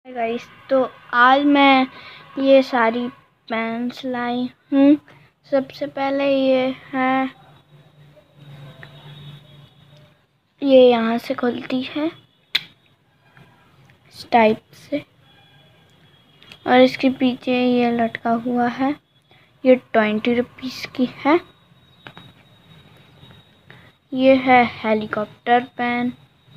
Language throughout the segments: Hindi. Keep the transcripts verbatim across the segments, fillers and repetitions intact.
गाइस, तो आज मैं ये सारी पेन्स लाई हूँ। सबसे पहले ये है, ये यहाँ से खुलती है इस टाइप से, और इसके पीछे ये लटका हुआ है। ये ट्वेंटी रुपीस की है। ये है हेलीकॉप्टर पेन।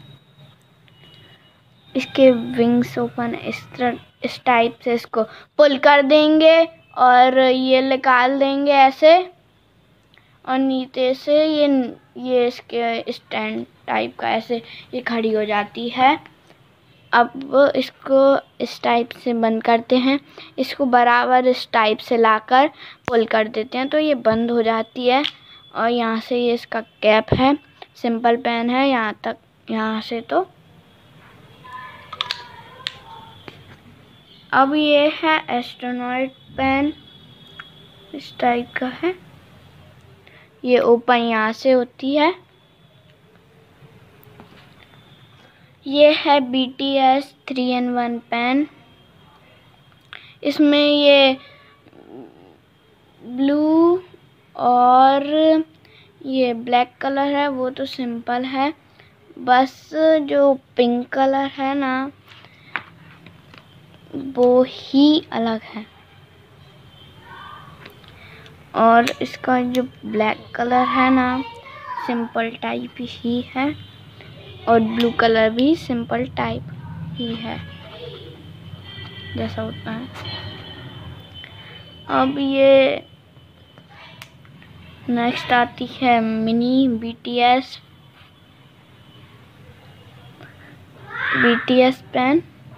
इसके विंग्स ओपन इस तरह इस टाइप से इसको पुल कर देंगे और ये निकाल देंगे ऐसे, और नीचे से ये ये इसके स्टैंड टाइप का ऐसे ये खड़ी हो जाती है। अब इसको इस टाइप से बंद करते हैं। इसको बराबर इस टाइप से लाकर पुल कर देते हैं तो ये बंद हो जाती है। और यहाँ से ये इसका कैप है। सिंपल पेन है यहाँ तक, यहाँ से तो। अब ये है एस्ट्रोनॉट पेन, इस टाइप का है। ये ओपन यहाँ से होती है। ये है B T S three in one pen. इसमें ये ब्लू और ये ब्लैक कलर है, वो तो सिंपल है। बस जो पिंक कलर है ना, वो ही अलग है। और इसका जो ब्लैक कलर है ना, सिंपल टाइप ही है, और ब्लू कलर भी सिंपल टाइप ही है जैसा होता है। अब ये नेक्स्ट आती है mini B T S B T S pen.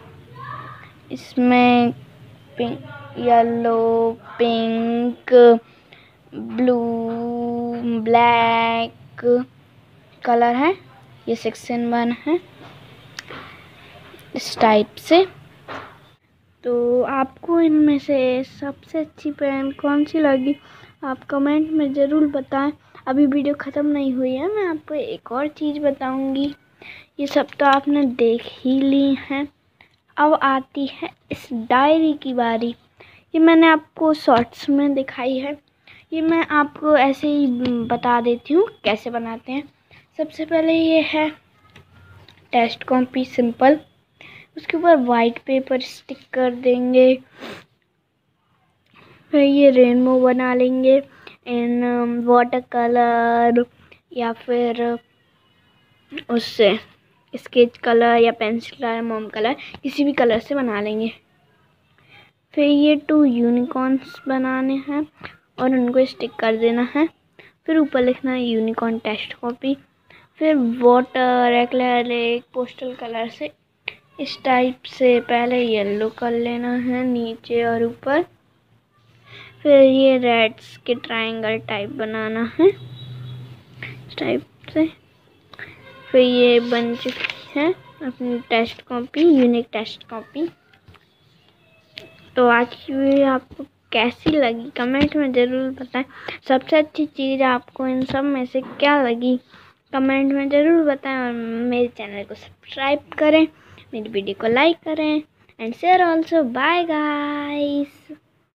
इसमें pink, yellow, pink, blue, black colour है। ये सिक्स इन वन है इस टाइप से। तो आपको इनमें से सबसे अच्छी पेन कौन सी लगी, आप कमेंट में ज़रूर बताएं। अभी वीडियो ख़त्म नहीं हुई है, मैं आपको एक और चीज़ बताऊंगी। ये सब तो आपने देख ही ली हैं। अब आती है इस डायरी की बारी। ये मैंने आपको शॉर्ट्स में दिखाई है। ये मैं आपको ऐसे ही बता देती हूँ कैसे बनाते हैं। सबसे पहले ये है टेस्ट कॉपी सिंपल, उसके ऊपर वाइट पेपर स्टिक कर देंगे। फिर ये रेनबो बना लेंगे इन वाटर कलर या फिर उससे स्केच कलर या पेंसिल कलर, मोम कलर, किसी भी कलर से बना लेंगे। फिर ये टू यूनिकॉर्न्स बनाने हैं और उनको स्टिक कर देना है। फिर ऊपर लिखना है यूनिकॉर्न टेस्ट कॉपी। फिर वाटर एक्रेलिक पोस्टल कलर से इस टाइप से पहले येलो कर लेना है नीचे और ऊपर। फिर ये रेड्स के ट्रायंगल टाइप बनाना है इस टाइप से। फिर ये बन चुकी है अपनी test copy, unique test copy. तो आज की वीडियो आपको कैसी लगी कमेंट में ज़रूर बताएं। सबसे अच्छी चीज़ आपको इन सब में से क्या लगी कमेंट में ज़रूर बताएं, और मेरे चैनल को सब्सक्राइब करें, मेरी वीडियो को लाइक करें and share also. Bye guys.